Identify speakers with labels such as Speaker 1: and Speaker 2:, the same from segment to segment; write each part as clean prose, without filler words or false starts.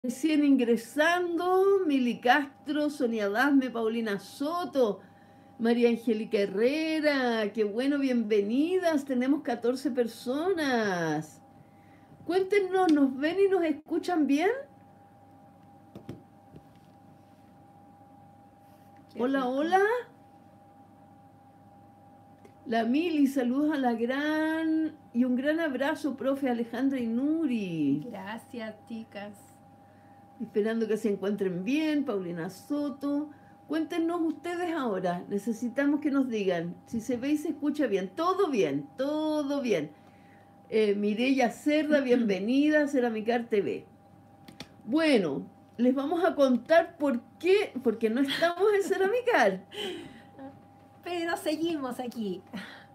Speaker 1: Recién ingresando, Mili Castro, Sonia Dasme, Paulina Soto, María Angélica Herrera, qué bueno, bienvenidas, tenemos 14 personas. Cuéntenos, ¿nos ven y nos escuchan bien? Hola, hola. La Mili, saludos a la gran y un gran abrazo, profe Alejandra y Nuri.
Speaker 2: Gracias, chicas.
Speaker 1: Esperando que se encuentren bien, Paulina Soto. Cuéntenos ustedes ahora, necesitamos que nos digan si se ve y se escucha bien. Todo bien, todo bien. Mireya Cerda, bienvenida a Ceramicar TV. Bueno, les vamos a contar por qué, porque no estamos en Ceramicar.
Speaker 2: Pero seguimos aquí.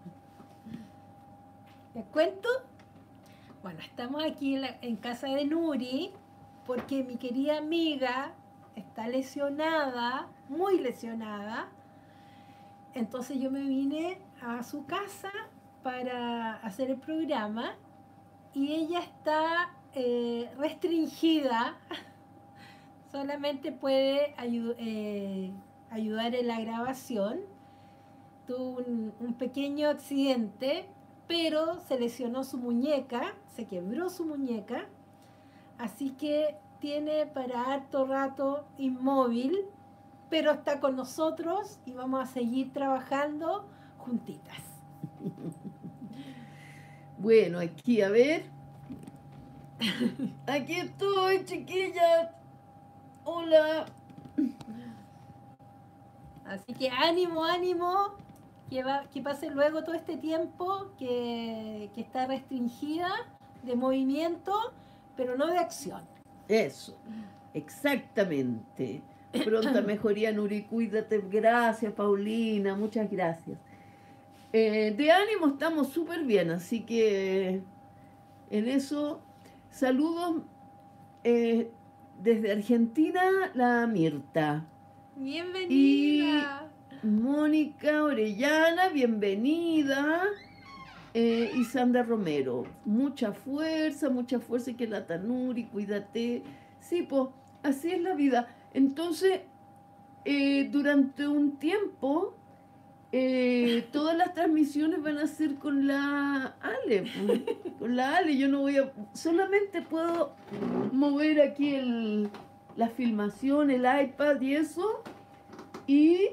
Speaker 2: ¿Les cuento? Bueno, estamos aquí en casa de Nuri porque mi querida amiga está lesionada, muy lesionada. Entonces yo me vine a su casa para hacer el programa y ella está restringida, solamente puede ayudar en la grabación. Tuvo un pequeño accidente, pero se lesionó su muñeca, se quebró su muñeca, así que tiene para harto rato inmóvil, pero está con nosotros y vamos a seguir trabajando juntitas.
Speaker 1: Bueno, aquí a ver. Aquí estoy, chiquillas. Hola.
Speaker 2: Así que ánimo, ánimo, que pase luego todo este tiempo que está restringida de movimiento, pero no de acción.
Speaker 1: Eso, exactamente. Pronta mejoría, Nuri, cuídate. Gracias, Paulina, muchas gracias. De ánimo estamos súper bien, así que en eso, saludos desde Argentina, la Mirta.
Speaker 2: Bienvenida.
Speaker 1: Y Mónica Orellana, bienvenida. Y Sandra Romero, mucha fuerza y que la Tanuri, cuídate. Sí, pues, así es la vida. Entonces, durante un tiempo, todas las transmisiones van a ser con la Ale, con la Ale. Yo no voy a, solamente puedo mover aquí la filmación, el iPad y eso, y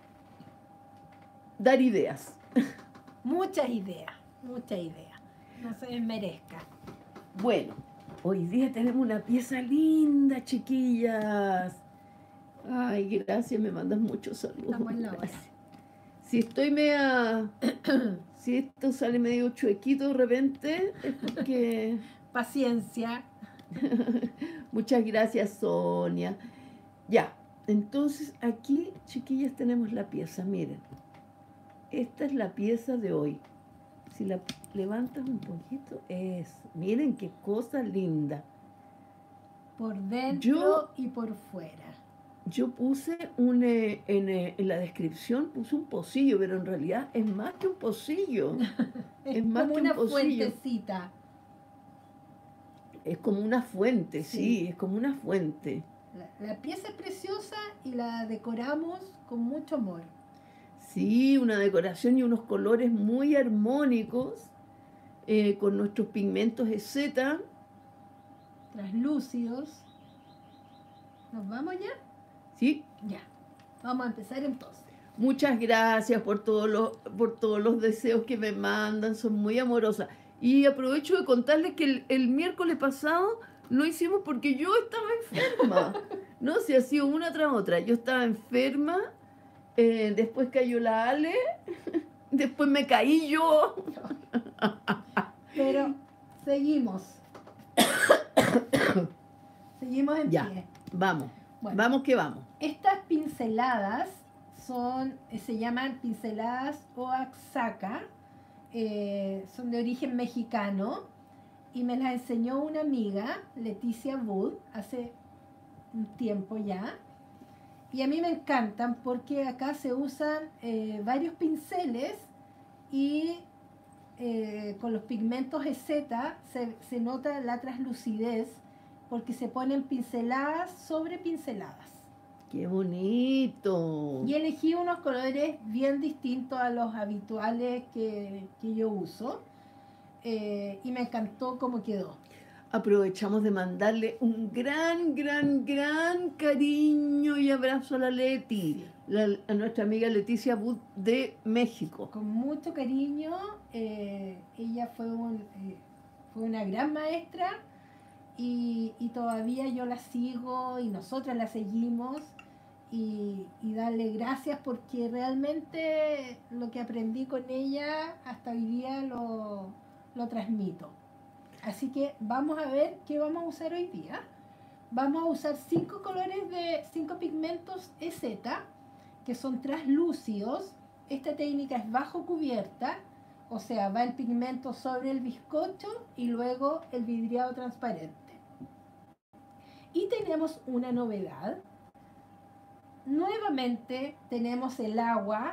Speaker 1: dar ideas.
Speaker 2: Muchas ideas, muchas ideas. No se desmerezca.
Speaker 1: Bueno, hoy día tenemos una pieza linda, chiquillas. Ay, gracias, me mandas muchos saludos.
Speaker 2: Estamos en la hora.
Speaker 1: Gracias. Si estoy media. Si esto sale medio chuequito de repente, es porque.
Speaker 2: Paciencia.
Speaker 1: Muchas gracias, Sonia. Ya, entonces aquí, chiquillas, tenemos la pieza. Miren, esta es la pieza de hoy. Si la levantas un poquito, miren qué cosa linda.
Speaker 2: Por dentro y por fuera.
Speaker 1: Yo puse en la descripción puse un pocillo, pero en realidad es más que un pocillo.
Speaker 2: Es
Speaker 1: más
Speaker 2: como
Speaker 1: que
Speaker 2: una
Speaker 1: un pocillo.
Speaker 2: fuentecita.
Speaker 1: Es como una fuente, sí, es como una fuente.
Speaker 2: La pieza es preciosa y la decoramos con mucho amor.
Speaker 1: Sí, una decoración y unos colores muy armónicos, con nuestros pigmentos EZ.
Speaker 2: Translúcidos. ¿Nos vamos ya?
Speaker 1: Sí.
Speaker 2: Ya. Vamos a empezar entonces.
Speaker 1: Muchas gracias por todos los deseos que me mandan, son muy amorosas. Y aprovecho de contarles que el miércoles pasado no hicimos porque yo estaba enferma. No, si ha sido una tras otra. Yo estaba enferma, después cayó la Ale, después me caí yo.
Speaker 2: Pero seguimos. Seguimos en
Speaker 1: Ya,
Speaker 2: pie.
Speaker 1: vamos.
Speaker 2: Bueno,
Speaker 1: vamos que vamos.
Speaker 2: Estas pinceladas se llaman pinceladas Oaxaca. Son de origen mexicano y me las enseñó una amiga, Leticia Wood, hace un tiempo ya. Y a mí me encantan porque acá se usan varios pinceles y con los pigmentos EZ se nota la translucidez porque se ponen pinceladas sobre pinceladas.
Speaker 1: ¡Qué bonito!
Speaker 2: Y elegí unos colores bien distintos a los habituales que yo uso. Y me encantó cómo quedó.
Speaker 1: Aprovechamos de mandarle un gran, gran, gran cariño y abrazo a la Leti,
Speaker 2: Sí.
Speaker 1: a nuestra amiga Leticia Bud de México.
Speaker 2: Con mucho cariño. Ella fue una gran maestra y todavía yo la sigo y nosotras la seguimos. Y darle gracias porque realmente lo que aprendí con ella hasta hoy día lo transmito. Así que vamos a ver qué vamos a usar hoy día. Vamos a usar 5 colores de 5 pigmentos EZ, que son translúcidos. Esta técnica es bajo cubierta, o sea, va el pigmento sobre el bizcocho y luego el vidriado transparente. Y tenemos una novedad. Nuevamente tenemos el agua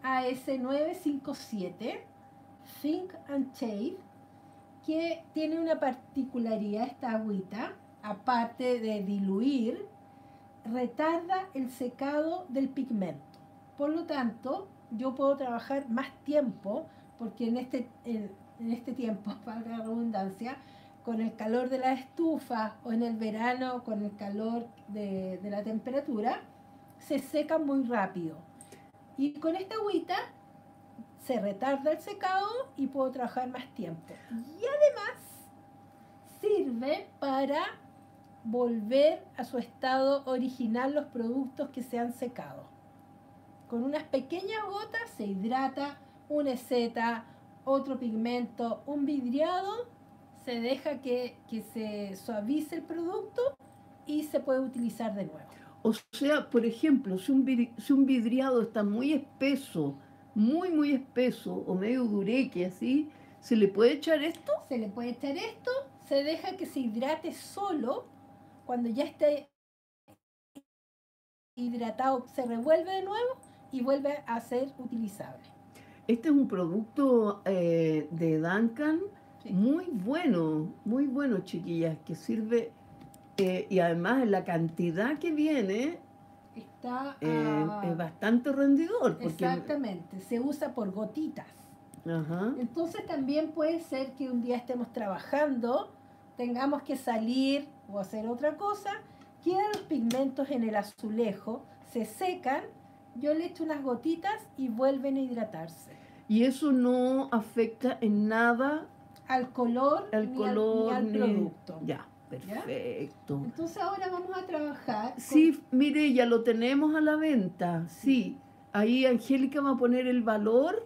Speaker 2: AS957 Think and Shade, que tiene una particularidad esta agüita, aparte de diluir, retarda el secado del pigmento. Por lo tanto, yo puedo trabajar más tiempo, porque en este tiempo, valga la redundancia, con el calor de la estufa o en el verano con el calor de la temperatura, se seca muy rápido. Y con esta agüita se retarda el secado y puedo trabajar más tiempo. Y además sirve para volver a su estado original los productos que se han secado. Con unas pequeñas gotas se hidrata una EZ, otro pigmento, un vidriado, se deja que se suavice el producto y se puede utilizar de nuevo.
Speaker 1: O sea, por ejemplo, si un vidriado está muy espeso, muy espeso o medio dureque así, ¿se le puede echar esto?
Speaker 2: Se le puede echar esto, se deja que se hidrate solo. Cuando ya esté hidratado, se revuelve de nuevo y vuelve a ser utilizable.
Speaker 1: Este es un producto de Duncan, sí, muy bueno, chiquillas, que sirve, y además la cantidad que viene
Speaker 2: está
Speaker 1: es bastante rendidor.
Speaker 2: Porque, exactamente, se usa por gotitas.
Speaker 1: Ajá.
Speaker 2: Entonces también puede ser que un día estemos trabajando, tengamos que salir o hacer otra cosa, quedan los pigmentos en el azulejo, se secan, yo le echo unas gotitas y vuelven a hidratarse.
Speaker 1: Y eso no afecta en nada
Speaker 2: al color, ni al producto.
Speaker 1: Ya, perfecto.
Speaker 2: ¿Ya? Entonces ahora vamos a trabajar.
Speaker 1: Sí, mire, ya lo tenemos a la venta. Sí, ahí Angélica va a poner el valor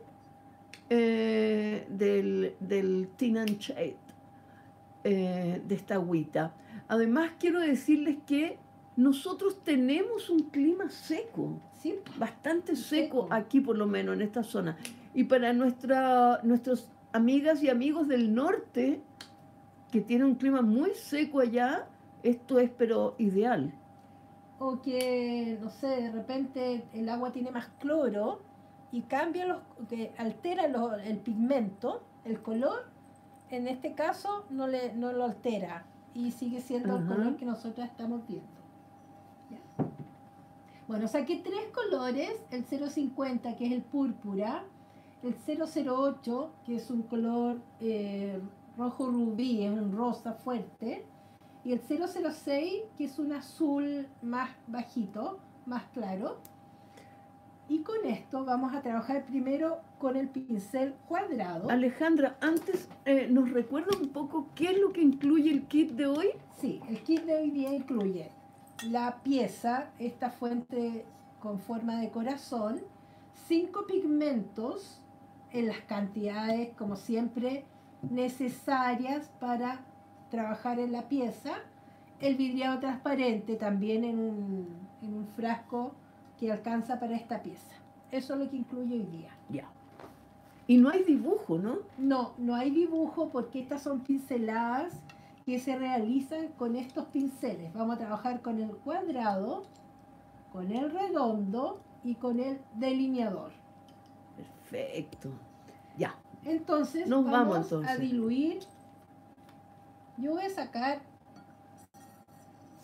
Speaker 1: del Tint and Shade, de esta agüita. Además quiero decirles que nosotros tenemos un clima seco,
Speaker 2: ¿sí?
Speaker 1: Bastante seco aquí, por lo menos en esta zona. Y para nuestros amigas y amigos del norte, que tienen un clima muy seco allá, esto es pero ideal.
Speaker 2: O que, no sé, de repente el agua tiene más cloro y cambia que altera el pigmento, el color. En este caso no lo altera y sigue siendo el color que nosotros estamos viendo. ¿Ya? Bueno, saqué 3 colores, el 050 que es el púrpura, el 008 que es un color rojo rubí, es un rosa fuerte, y el 006 que es un azul más bajito, más claro. Y con esto vamos a trabajar primero con el pincel cuadrado.
Speaker 1: Alejandra, antes ¿nos recuerda un poco qué es lo que incluye el kit de hoy?
Speaker 2: Sí, el kit de hoy día incluye la pieza, esta fuente con forma de corazón, 5 pigmentos en las cantidades, como siempre, necesarias para trabajar en la pieza, el vidriado transparente también en un frasco que alcanza para esta pieza. Eso es lo que incluye hoy día.
Speaker 1: Ya. Y no hay dibujo, ¿no?
Speaker 2: No hay dibujo porque estas son pinceladas que se realizan con estos pinceles. Vamos a trabajar con el cuadrado, con el redondo y con el delineador.
Speaker 1: Perfecto. Ya.
Speaker 2: Entonces vamos a diluir. Yo voy a sacar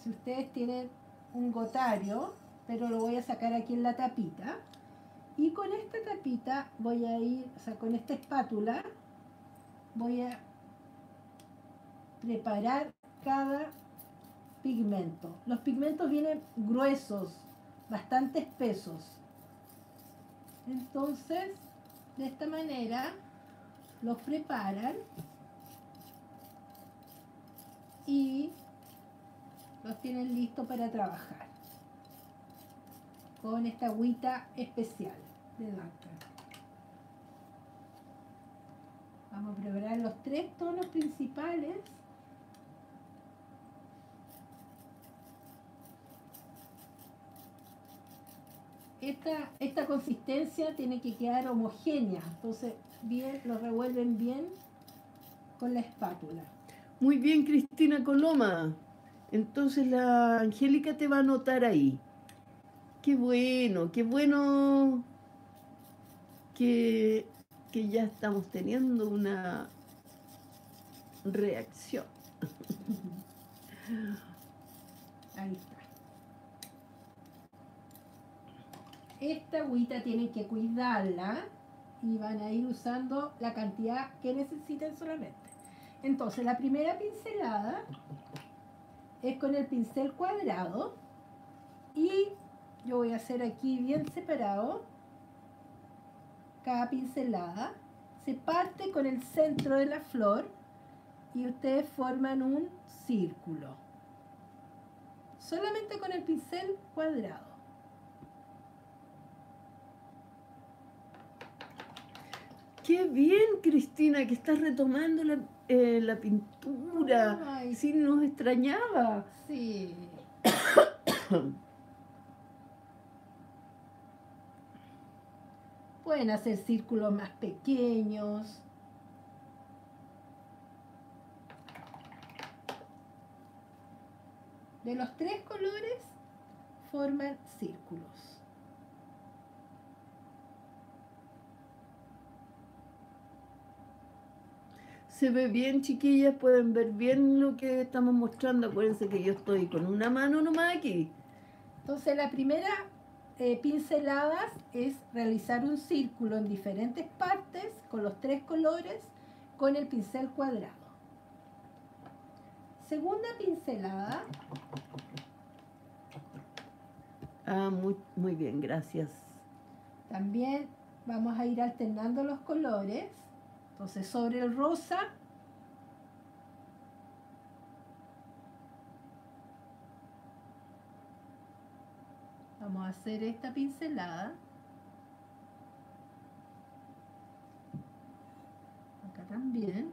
Speaker 2: si ustedes tienen un gotario, pero lo voy a sacar aquí en la tapita. Y con esta tapita voy a ir, o sea, con esta espátula, voy a preparar cada pigmento. Los pigmentos vienen gruesos, bastante espesos. Entonces, de esta manera, los preparan y los tienen listos para trabajar con esta agüita especial de Duncan. Vamos a preparar los 3 tonos principales. Esta consistencia tiene que quedar homogénea, entonces bien, lo revuelven bien con la espátula.
Speaker 1: Muy bien, Cristina Coloma. Entonces la Angélica te va a anotar ahí. Qué bueno que ya estamos teniendo una reacción.
Speaker 2: Ahí está. Esta agüita tienen que cuidarla y van a ir usando la cantidad que necesiten solamente. Entonces la primera pincelada es con el pincel cuadrado y yo voy a hacer aquí bien separado cada pincelada. Se parte con el centro de la flor y ustedes forman un círculo. Solamente con el pincel cuadrado.
Speaker 1: Qué bien, Cristina, que estás retomando la pintura.
Speaker 2: Ay.
Speaker 1: Sí, nos extrañaba.
Speaker 2: Sí. Pueden hacer círculos más pequeños. De los 3 colores forman círculos.
Speaker 1: Se ve bien, chiquillas, pueden ver bien lo que estamos mostrando. Acuérdense que yo estoy con una mano nomás aquí.
Speaker 2: Entonces la primera pincelada es realizar un círculo en diferentes partes con los 3 colores con el pincel cuadrado. Segunda pincelada.
Speaker 1: Ah, muy bien, gracias.
Speaker 2: También vamos a ir alternando los colores. Entonces sobre el rosa vamos a hacer esta pincelada. Acá también.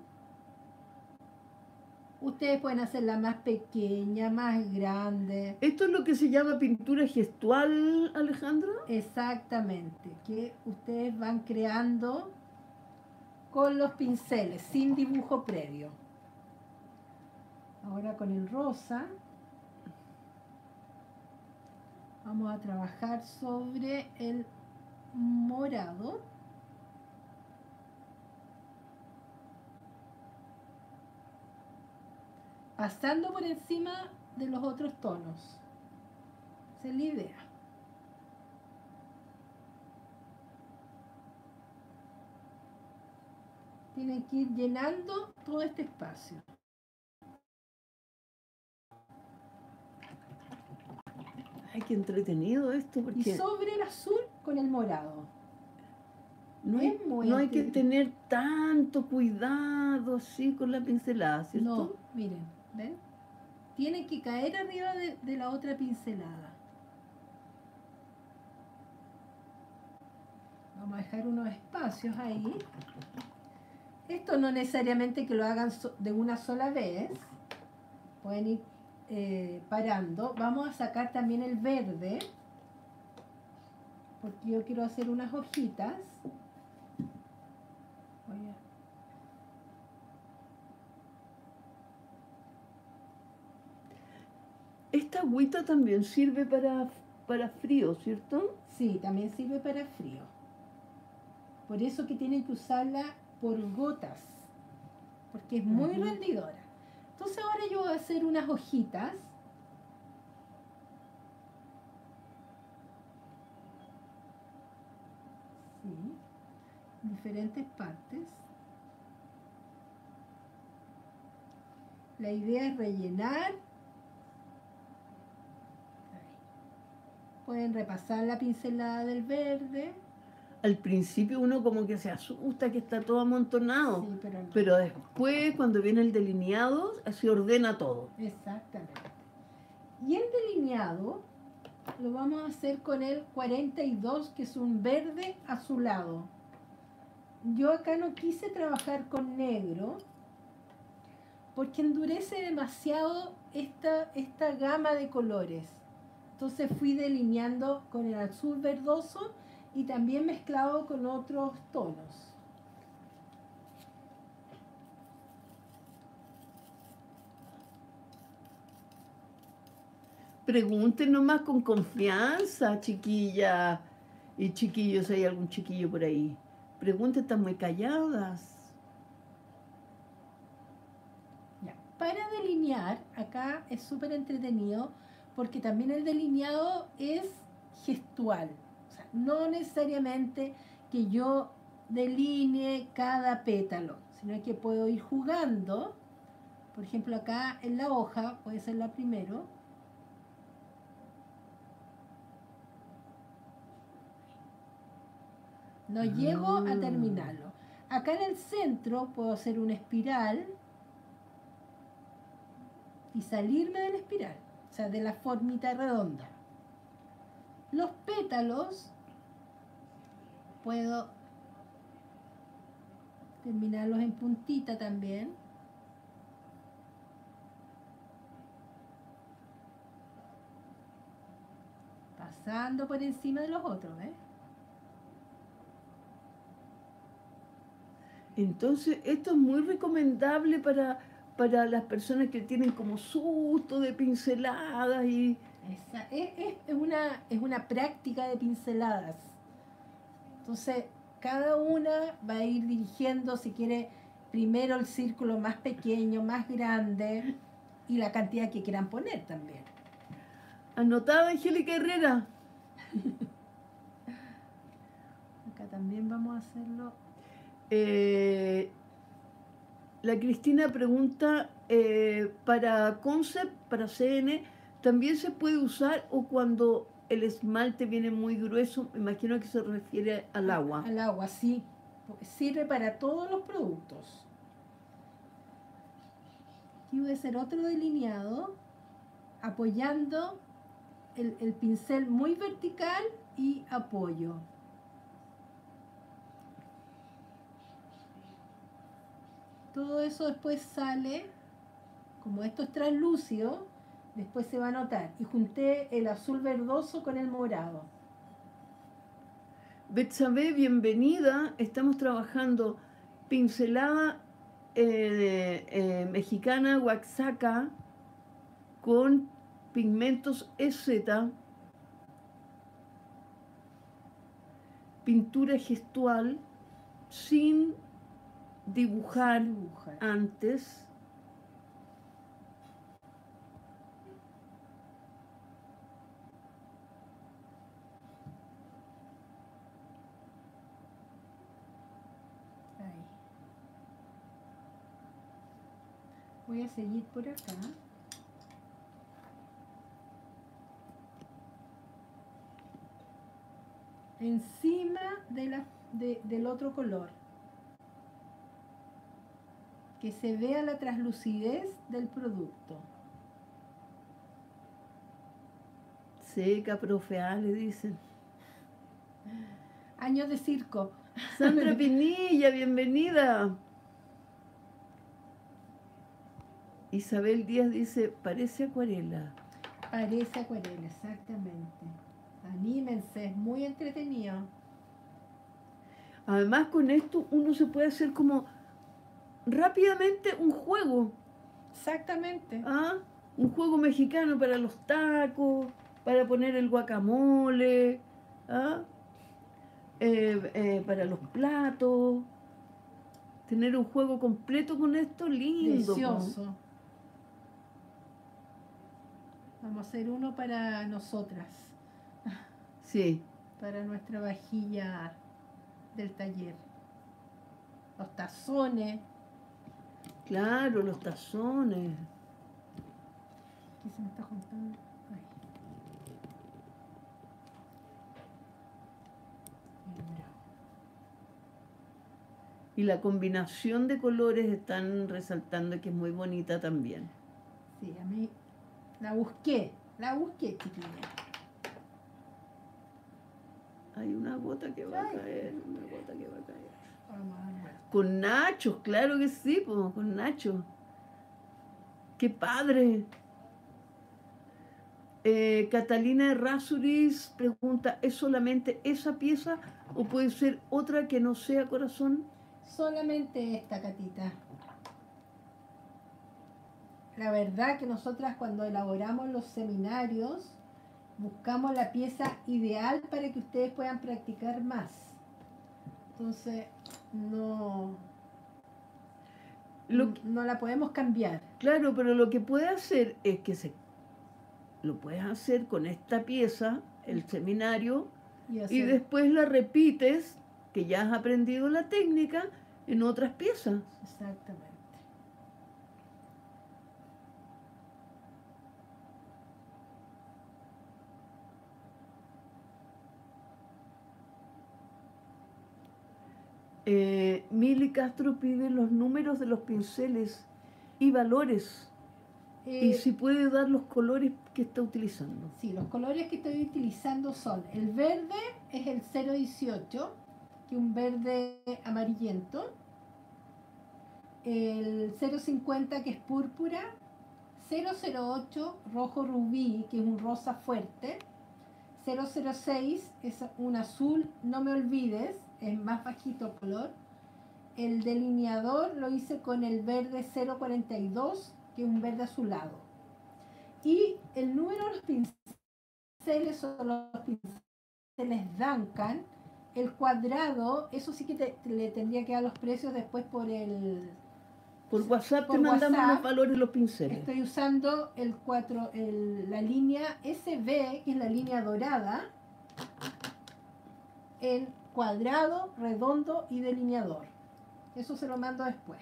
Speaker 2: Ustedes pueden hacerla más pequeña, más grande.
Speaker 1: ¿Esto es lo que se llama pintura gestual, Alejandra?
Speaker 2: Exactamente, que ustedes van creando con los pinceles, sin dibujo previo. Ahora con el rosa vamos a trabajar sobre el morado. Pasando por encima de los otros tonos. Esa es la idea. Tienen que ir llenando todo este espacio.
Speaker 1: Ay, qué entretenido esto.
Speaker 2: Y
Speaker 1: Porque
Speaker 2: sobre el azul con el morado.
Speaker 1: no hay que tener tanto cuidado así con la pincelada, ¿cierto?
Speaker 2: No, miren, ¿ven? Tiene que caer arriba de la otra pincelada. Vamos a dejar unos espacios ahí. Esto no necesariamente que lo hagan de una sola vez. Pueden ir parando. Vamos a sacar también el verde, porque yo quiero hacer unas hojitas.
Speaker 1: Esta agüita también sirve para frío, ¿cierto?
Speaker 2: Sí, también sirve para frío. Por eso que tienen que usarla por gotas, porque es muy rendidora. Entonces ahora yo voy a hacer unas hojitas Sí, diferentes partes. La idea es rellenar. Pueden repasar la pincelada del verde.
Speaker 1: Al principio uno como que se asusta que está todo amontonado,
Speaker 2: Sí, pero no.
Speaker 1: pero después cuando viene el delineado se ordena todo.
Speaker 2: Exactamente. Y el delineado lo vamos a hacer con el 42, que es un verde azulado. Yo acá no quise trabajar con negro porque endurece demasiado esta gama de colores. Entonces fui delineando con el azul verdoso y también mezclado con otros tonos.
Speaker 1: Pregunten nomás con confianza, chiquilla y chiquillos, ¿hay algún chiquillo por ahí? Pregunten, están muy calladas.
Speaker 2: Ya. Para delinear, acá es súper entretenido porque también el delineado es gestual. O sea, no necesariamente que yo delinee cada pétalo, sino que puedo ir jugando. Por ejemplo, acá en la hoja, puede ser la primero. No llego a terminarlo. Acá en el centro puedo hacer una espiral y salirme de la espiral, o sea, de la formita redonda. Los pétalos puedo terminarlos en puntita también. Pasando por encima de los otros, ¿ves?
Speaker 1: Entonces, esto es muy recomendable para las personas que tienen como susto de pinceladas y...
Speaker 2: Es una práctica de pinceladas. Entonces, cada una va a ir dirigiendo, si quiere, primero el círculo más pequeño, más grande y la cantidad que quieran poner también.
Speaker 1: Anotada, Angélica Herrera.
Speaker 2: Acá también vamos a hacerlo.
Speaker 1: La Cristina pregunta, para Concept, para CN, ¿también se puede usar o cuando el esmalte viene muy grueso? Me imagino que se refiere al agua.
Speaker 2: Al agua, sí. Sirve para todos los productos. Aquí voy a hacer otro delineado apoyando el pincel muy vertical y apoyo. Todo eso después sale, como esto es translúcido, después se va a notar. Y junté el azul verdoso con el morado.
Speaker 1: Betsabe, bienvenida. Estamos trabajando pincelada mexicana, Oaxaca, con pigmentos EZ, pintura gestual, sin dibujar antes.
Speaker 2: Ahí. Voy a seguir por acá. Encima del otro color. Que se vea la translucidez del producto.
Speaker 1: Seca, profeal, le dicen.
Speaker 2: Años de circo.
Speaker 1: Sandra Pinilla, bienvenida. Isabel Díaz dice, parece acuarela.
Speaker 2: Parece acuarela, exactamente. Anímense, es muy entretenido.
Speaker 1: Además, con esto uno se puede hacer como rápidamente un juego.
Speaker 2: Exactamente.
Speaker 1: ¿Ah? Un juego mexicano para los tacos, para poner el guacamole, ¿ah? Para los platos. Tener un juego completo con esto, lindo.
Speaker 2: Delicioso. ¿No? Vamos a hacer uno para nosotras.
Speaker 1: Sí.
Speaker 2: Para nuestra vajilla del taller. Los tazones.
Speaker 1: Claro, los tazones.
Speaker 2: Aquí se me está juntando. Ahí. Mira.
Speaker 1: Y la combinación de colores están resaltando que es muy bonita también.
Speaker 2: Sí, a mí la busqué, chiquilla.
Speaker 1: Hay una gota que va a
Speaker 2: Ay.
Speaker 1: caer, una gota que va a caer.
Speaker 2: Vamos a dar vuelta.
Speaker 1: Con nachos, claro que sí, pues, con nachos. ¡Qué padre! Catalina Errázuriz pregunta, ¿es solamente esa pieza o puede ser otra que no sea corazón?
Speaker 2: Solamente esta, Catita. La verdad que nosotras cuando elaboramos los seminarios buscamos la pieza ideal para que ustedes puedan practicar más. Entonces, no la podemos cambiar.
Speaker 1: Claro, pero lo que puede hacer es que lo puedes hacer con esta pieza, el seminario, y después la repites, que ya has aprendido la técnica, en otras piezas.
Speaker 2: Exactamente.
Speaker 1: Mili Castro pide los números de los pinceles y valores. Y si puede dar los colores que está utilizando.
Speaker 2: Sí, los colores que estoy utilizando son, el verde es el 018, que es un verde amarillento, el 050 que es púrpura, 008 rojo rubí, que es un rosa fuerte, 006 es un azul, no me olvides, es más bajito el color, el delineador lo hice con el verde 042, que es un verde azulado. Y el número de los pinceles son los pinceles Duncan. El cuadrado, eso sí que le tendría que dar los precios después por el...
Speaker 1: Por WhatsApp te mandamos los valores de los pinceles.
Speaker 2: Estoy usando la línea SB, que es la línea dorada, en cuadrado, redondo y delineador. Eso se lo mando después.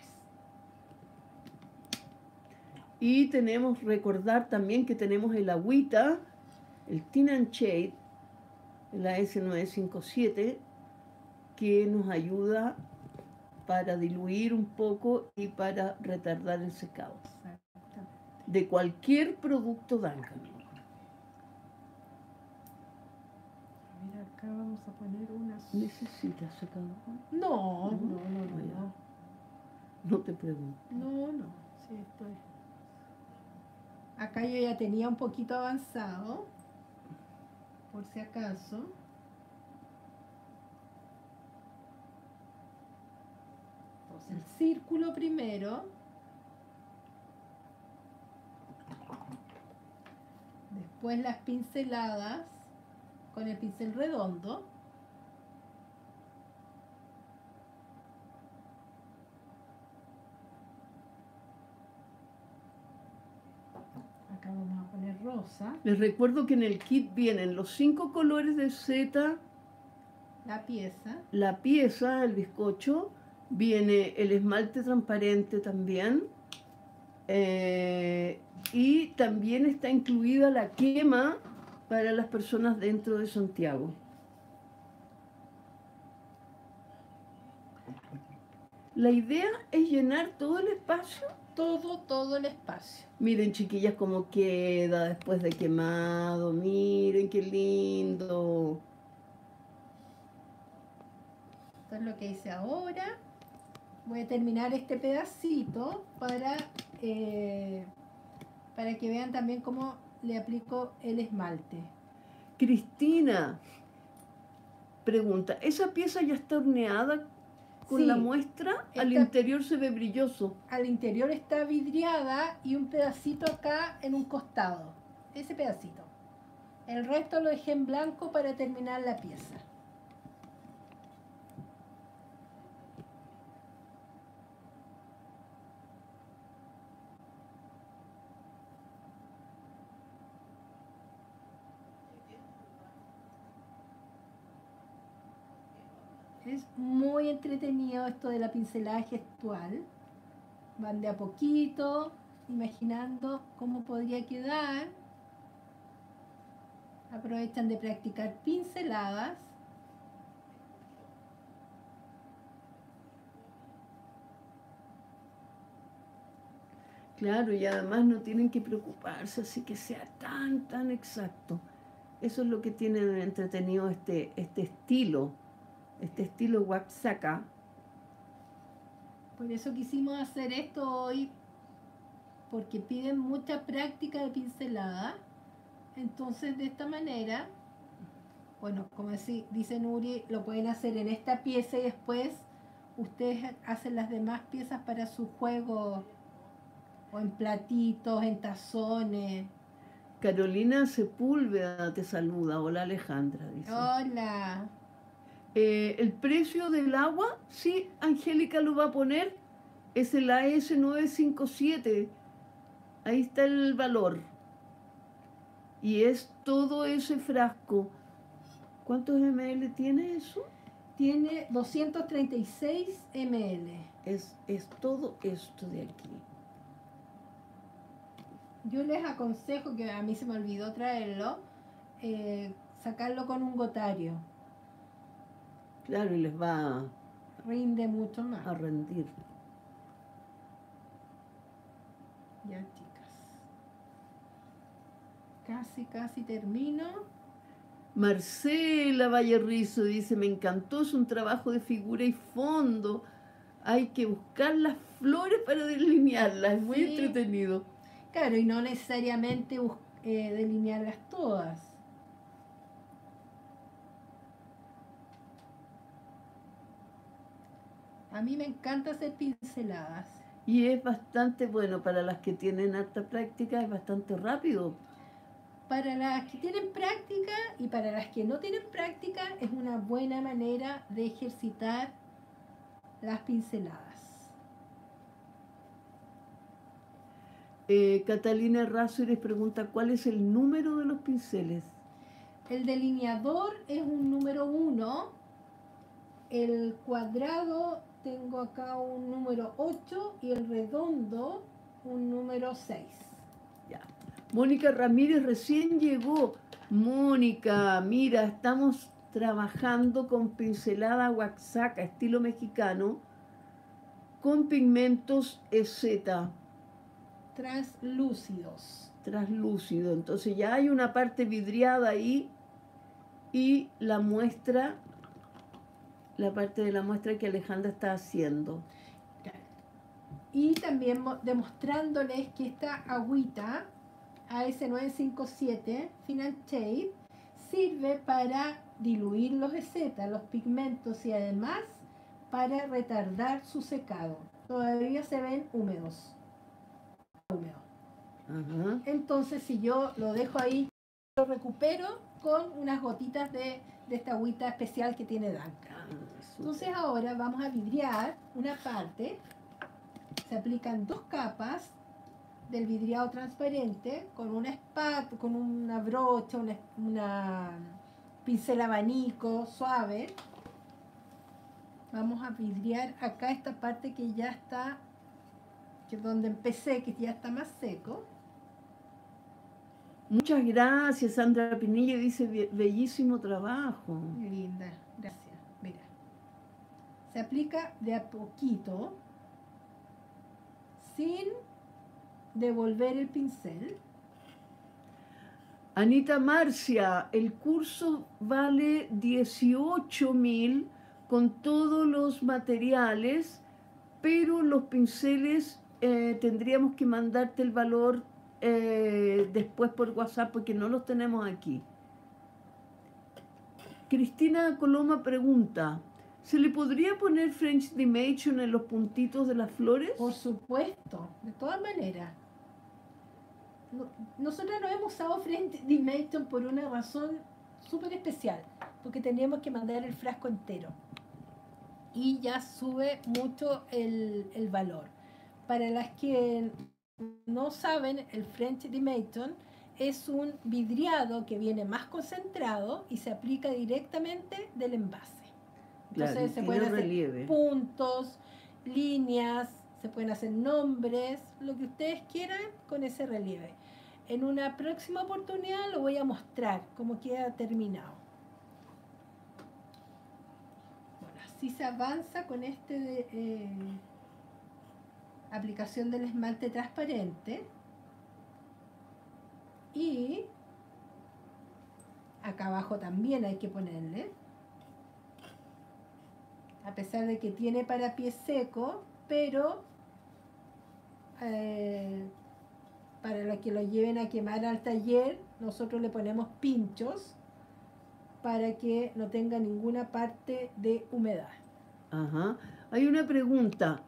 Speaker 1: Y recordar también que tenemos el agüita, el Tin and Shade, la S957, que nos ayuda para diluir un poco y para retardar el secado. De cualquier producto Duncan.
Speaker 2: Mira, acá vamos a poner unas...
Speaker 1: ¿Necesitas secado?
Speaker 2: No.
Speaker 1: No te pregunto.
Speaker 2: No, sí, estoy... Acá yo ya tenía un poquito avanzado, por si acaso. Entonces el círculo primero. Después las pinceladas con el pincel redondo. Acá vamos a poner rosa.
Speaker 1: Les recuerdo que en el kit vienen los 5 colores de Z, la pieza, el bizcocho, viene el esmalte transparente también, y también está incluida la quema para las personas dentro de Santiago. La idea es llenar todo el espacio.
Speaker 2: Todo el espacio.
Speaker 1: Miren, chiquillas, cómo queda después de quemado. Miren, qué lindo.
Speaker 2: Esto es lo que hice ahora. Voy a terminar este pedacito para que vean también cómo le aplico el esmalte.
Speaker 1: Cristina pregunta, ¿esa pieza ya está horneada con la muestra? Al interior se ve brilloso.
Speaker 2: Al interior está vidriada y un pedacito acá en un costado. Ese pedacito. El resto lo dejé en blanco para terminar la pieza. Es muy entretenido esto de la pincelada gestual. Van de a poquito, imaginando cómo podría quedar. Aprovechan de practicar pinceladas.
Speaker 1: Claro, y además no tienen que preocuparse así que sea tan exacto. Eso es lo que tiene de entretenido este estilo Oaxaca.
Speaker 2: Por eso quisimos hacer esto hoy, porque piden mucha práctica de pincelada. Entonces, de esta manera, bueno, como dice Nuri, lo pueden hacer en esta pieza y después ustedes hacen las demás piezas para su juego, o en platitos, en tazones.
Speaker 1: Carolina Sepúlveda te saluda. Hola Alejandra, dice.
Speaker 2: Hola.
Speaker 1: El precio del agua, sí, Angélica lo va a poner, es el AS957. Ahí está el valor. Y es todo ese frasco. ¿Cuántos ml tiene eso?
Speaker 2: Tiene 236 ml.
Speaker 1: Es todo esto de aquí.
Speaker 2: Yo les aconsejo, que a mí se me olvidó traerlo, sacarlo con un gotario.
Speaker 1: Claro, y les va
Speaker 2: Rinde mucho más.
Speaker 1: a rendir.
Speaker 2: Ya, chicas. Casi termino.
Speaker 1: Marcela Vallerrizo dice, me encantó, es un trabajo de figura y fondo. Hay que buscar las flores para delinearlas, es muy
Speaker 2: Sí.
Speaker 1: entretenido.
Speaker 2: Claro, y no necesariamente delinearlas todas. A mí me encanta hacer pinceladas.
Speaker 1: Y es bastante bueno para las que tienen harta práctica, es bastante rápido.
Speaker 2: Para las que tienen práctica y para las que no tienen práctica, es una buena manera de ejercitar las pinceladas.
Speaker 1: Catalina Razores pregunta, ¿cuál es el número de los pinceles?
Speaker 2: El delineador es un número 1. El cuadrado tengo acá un número 8 y el redondo un número 6.
Speaker 1: Ya. Mónica Ramírez recién llegó. Mónica, mira, estamos trabajando con pincelada Oaxaca, estilo mexicano, con pigmentos EZ. Translúcido. Entonces ya hay una parte vidriada ahí y la muestra, la parte de la muestra que Alejandra está haciendo.
Speaker 2: Y también demostrándoles que esta agüita AS957 Final Shade sirve para diluir los EZ, los pigmentos, y además para retardar su secado. Todavía se ven húmedos.
Speaker 1: Ajá.
Speaker 2: Entonces, si yo lo dejo ahí, lo recupero con unas gotitas de esta agüita especial que tiene Danca. Entonces ahora vamos a vidriar una parte. Se aplican 2 capas del vidriado transparente con una espátula, con una brocha, una pincel abanico suave. Vamos a vidriar acá esta parte que ya está, que es donde empecé, que ya está más seco.
Speaker 1: Muchas gracias, Sandra Pinilla dice, bellísimo trabajo.
Speaker 2: Linda, gracias. Mira, se aplica de a poquito, sin devolver el pincel.
Speaker 1: Anita Marcia, el curso vale 18.000 con todos los materiales, pero los pinceles tendríamos que mandarte el valor después por WhatsApp porque no los tenemos aquí. Cristina Coloma pregunta, ¿se le podría poner French Dimension en los puntitos de las flores?
Speaker 2: Por supuesto, de todas maneras. Nosotros no hemos usado French Dimension por una razón súper especial, porque teníamos que mandar el frasco entero y ya sube mucho el valor. Para las que no saben, el French Dimension es un vidriado que viene más concentrado y se aplica directamente del envase.
Speaker 1: Claro,
Speaker 2: Entonces se
Speaker 1: tiene
Speaker 2: pueden hacer
Speaker 1: relieve.
Speaker 2: puntos, líneas, se pueden hacer nombres, lo que ustedes quieran con ese relieve. En una próxima oportunidad lo voy a mostrar cómo queda terminado. Bueno, así se avanza con aplicación del esmalte transparente. Y acá abajo también hay que ponerle, a pesar de que tiene para pie seco, pero para los que lo lleven a quemar al taller, nosotros le ponemos pinchos para que no tenga ninguna parte de humedad.
Speaker 1: Ajá. Hay una pregunta.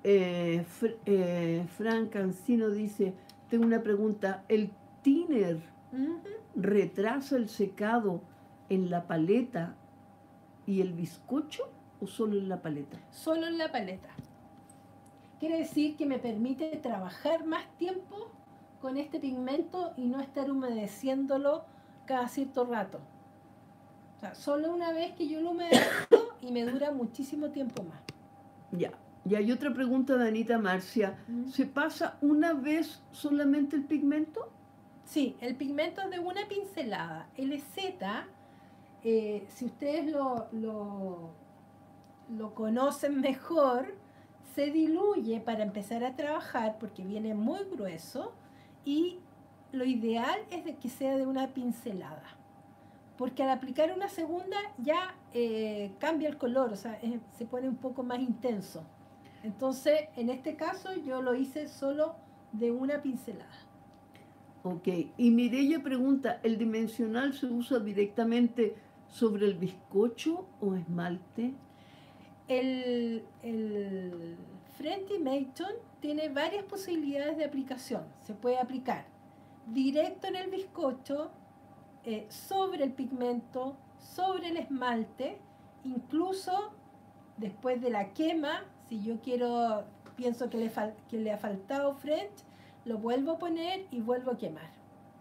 Speaker 1: Frank Cancino dice, tengo una pregunta. ¿El thinner retrasa el secado en la paleta y el bizcocho o solo en la paleta?
Speaker 2: Solo en la paleta. Quiere decir que me permite trabajar más tiempo con este pigmento y no estar humedeciéndolo cada cierto rato. O sea, solo una vez que yo lo humedezco y me dura muchísimo tiempo más.
Speaker 1: Ya. Y hay otra pregunta de Anita Marcia. ¿Se pasa una vez solamente el pigmento?
Speaker 2: Sí, el pigmento es de una pincelada. El Z, si ustedes lo conocen mejor, se diluye para empezar a trabajar porque viene muy grueso y lo ideal es de que sea de una pincelada. Porque al aplicar una segunda ya cambia el color, o sea, se pone un poco más intenso. Entonces, en este caso yo lo hice solo de una pincelada.
Speaker 1: Ok, y Mireya pregunta, ¿el dimensional se usa directamente sobre el bizcocho o esmalte?
Speaker 2: El Friendlymaton tiene varias posibilidades de aplicación. Se puede aplicar directo en el bizcocho, sobre el pigmento, sobre el esmalte, incluso después de la quema, si yo pienso que le ha faltado French, lo vuelvo a poner y vuelvo a quemar.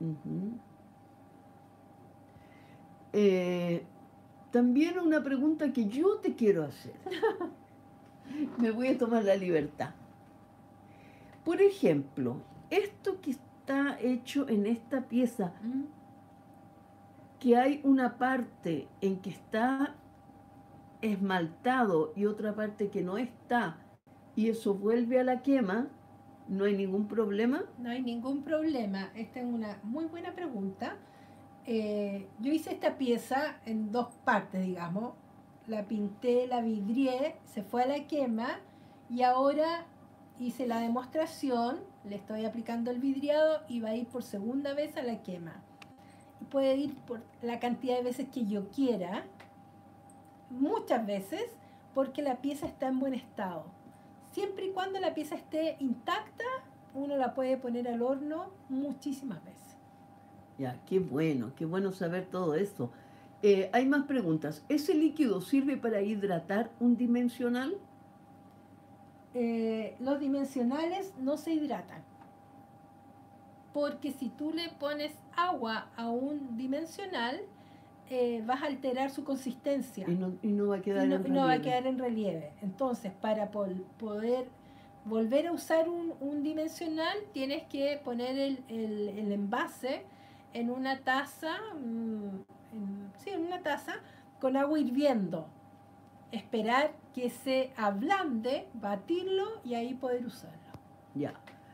Speaker 1: También una pregunta que yo te quiero hacer. Me voy a tomar la libertad. Por ejemplo, esto que está hecho en esta pieza, que hay una parte en que está esmaltado y otra parte que no está, y eso vuelve a la quema, ¿no hay ningún problema?
Speaker 2: No hay ningún problema. Esta es una muy buena pregunta. Yo hice esta pieza en dos partes, digamos. La pinté, la vidrié, se fue a la quema y ahora hice la demostración, le estoy aplicando el vidriado y va a ir por segunda vez a la quema. Puede ir por la cantidad de veces que yo quiera, muchas veces, porque la pieza está en buen estado. Siempre y cuando la pieza esté intacta, uno la puede poner al horno muchísimas veces.
Speaker 1: Ya, qué bueno saber todo esto. Hay más preguntas. ¿Ese líquido sirve para hidratar un dimensional?
Speaker 2: Los dimensionales no se hidratan. Porque si tú le pones agua a un dimensional, vas a alterar su consistencia.
Speaker 1: Y no va a quedar en relieve.
Speaker 2: No va a quedar en relieve. Entonces, para poder volver a usar un dimensional, tienes que poner el envase en una taza, en una taza con agua hirviendo. Esperar que se ablande, batirlo y ahí poder usarlo.
Speaker 1: Ya.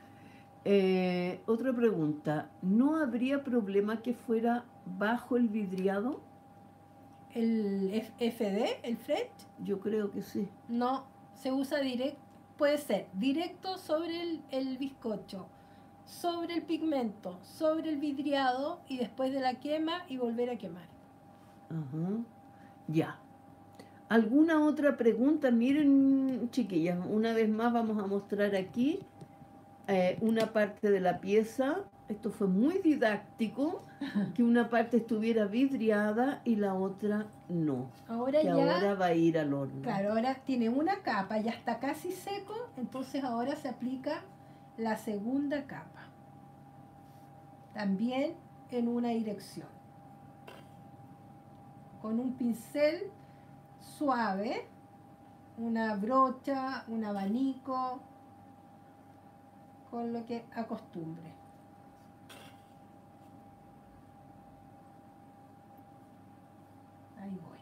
Speaker 1: Otra pregunta. ¿No habría problema que fuera bajo el vidriado?
Speaker 2: ¿El FD, el French?
Speaker 1: Yo creo que sí.
Speaker 2: No, se usa directo, puede ser directo sobre el bizcocho, sobre el pigmento, sobre el vidriado y después de la quema y volver a quemar.
Speaker 1: Ajá. Ya. ¿Alguna otra pregunta? Miren, chiquillas, una vez más vamos a mostrar aquí una parte de la pieza. Esto fue muy didáctico, que una parte estuviera vidriada y la otra no.
Speaker 2: Ahora
Speaker 1: va a ir al horno.
Speaker 2: Claro, ahora tiene una capa, ya está casi seco, entonces ahora se aplica la segunda capa. También en una dirección. Con un pincel suave, una brocha, un abanico, con lo que acostumbre. Ahí voy.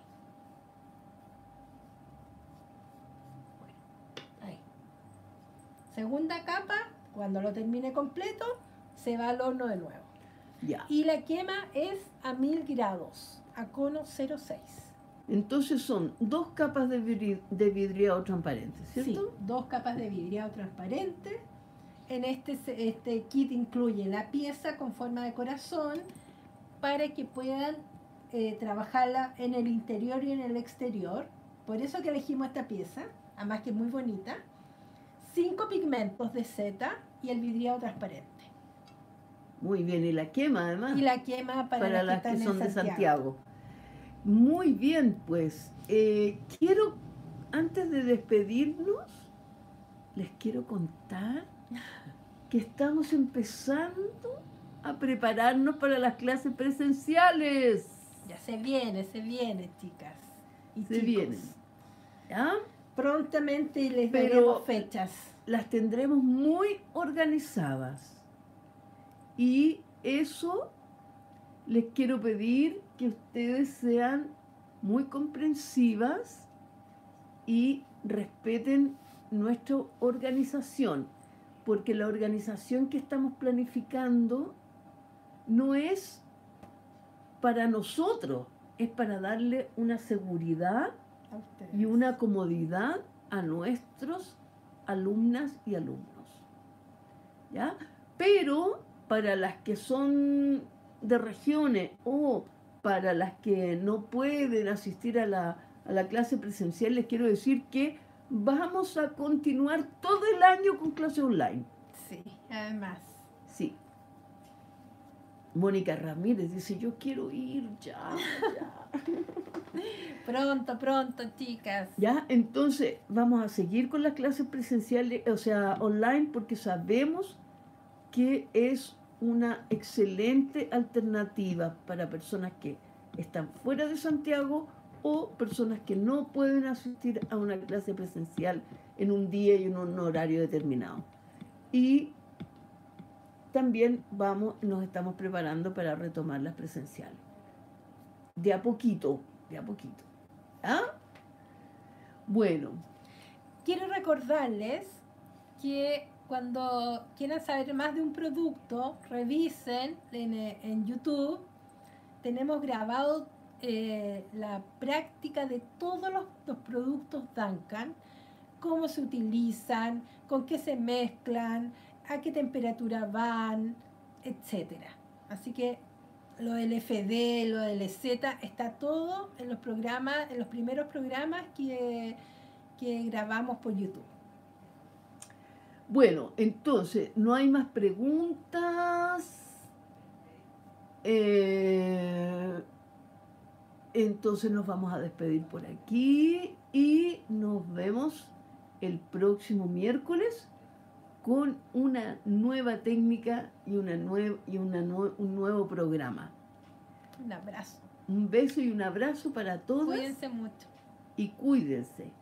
Speaker 2: Bueno, ahí. Segunda capa, cuando lo termine completo, se va al horno de nuevo.
Speaker 1: Ya.
Speaker 2: Y la quema es a 1000 grados, a cono 0,6.
Speaker 1: Entonces son 2 capas de vidriado transparente, ¿cierto?
Speaker 2: Sí, 2 capas de vidriado transparente. En este kit incluye la pieza con forma de corazón para que puedan trabajarla en el interior y en el exterior. Por eso que elegimos esta pieza, además que es muy bonita. 5 pigmentos de seta y el vidriado transparente.
Speaker 1: Muy bien, y la quema además.
Speaker 2: Y la quema para
Speaker 1: las que son
Speaker 2: en
Speaker 1: de Santiago. Muy bien, pues quiero, antes de despedirnos, les quiero contar que estamos empezando a prepararnos para las clases presenciales.
Speaker 2: Ya se viene, chicas. Y
Speaker 1: Se
Speaker 2: chicos.
Speaker 1: vienen. ¿Ya?
Speaker 2: Prontamente les
Speaker 1: Pero
Speaker 2: daremos fechas.
Speaker 1: las tendremos muy organizadas. Y eso les quiero pedir que ustedes sean muy comprensivas y respeten nuestra organización, porque la organización que estamos planificando no es para nosotros, es para darle una seguridad
Speaker 2: A ustedes.
Speaker 1: y una comodidad a nuestros alumnas y alumnos. ¿Ya? Pero para las que son de regiones o para las que no pueden asistir a la clase presencial, les quiero decir que vamos a continuar todo el año con clase online.
Speaker 2: Sí, además.
Speaker 1: Sí. Mónica Ramírez dice, yo quiero ir ya.
Speaker 2: Pronto, chicas.
Speaker 1: Ya, entonces vamos a seguir con las clases presenciales, o sea, online, porque sabemos que es una excelente alternativa para personas que están fuera de Santiago o personas que no pueden asistir a una clase presencial en un día y en un horario determinado. Y también nos estamos preparando para retomar las presenciales. De a poquito. ¿Ah? Bueno.
Speaker 2: Quiero recordarles que cuando quieran saber más de un producto, revisen en YouTube. Tenemos grabado la práctica de todos los productos Duncan, cómo se utilizan, con qué se mezclan, a qué temperatura van, etc. Así que lo del FD, lo del EZ, está todo en los programas, en los primeros programas que grabamos por YouTube.
Speaker 1: Bueno, entonces, no hay más preguntas. Entonces nos vamos a despedir por aquí y nos vemos el próximo miércoles con una nueva técnica y un nuevo programa.
Speaker 2: Un abrazo.
Speaker 1: Un beso y un abrazo para todos.
Speaker 2: Cuídense mucho.
Speaker 1: Y cuídense.